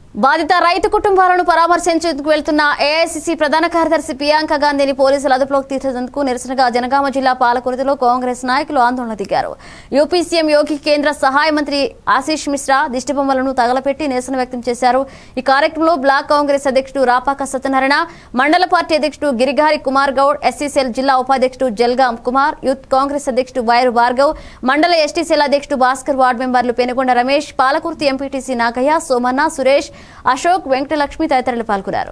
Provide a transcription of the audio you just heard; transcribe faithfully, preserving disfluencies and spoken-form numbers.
బాధిత రైతు కుటుంబాలను పరామర్శించేందుకు వెళ్తున్న ఏఐసీసీ ప్రధాన కార్యదర్శి ప్రియాంక గాంధీని పోలీసులు అదుపులోకి తీసేందుకు నిరసనగా జనగామ జిల్లా పాలకుర్తిలో కాంగ్రెస్ నాయకులు ఆందోళన దిగారు. యూపీ సీఎం యోగి కేంద్ర సహాయ మంత్రి ఆశీష్ మిశ్రా దిష్టిబొమ్మలను తగలపెట్టి నిరసన వ్యక్తం చేశారు. ఈ కార్యక్రమంలో బ్లాక్ కాంగ్రెస్ అధ్యక్షుడు రాపాక సత్యనారాయణ, మండల పార్టీ అధ్యక్షుడు గిరిగారి కుమార్ గౌడ్, ఎస్సీసీఎల్ జిల్లా ఉపాధ్యక్షుడు జల్గాం కుమార్, యూత్ కాంగ్రెస్ అధ్యక్షుడు వైరు భార్గవ్, మండల ఎస్టీసీఎల్ అధ్యక్షుడు భాస్కర్, వార్డు మెంబర్లు పెనుగొండ రమేష్, పాలకుర్తి ఎంపీటీసీ నాగయ్య, సోమన్న, సురేష్, అశోక్, వెంకటలక్ష్మి తదితరులు పాల్గొన్నారు.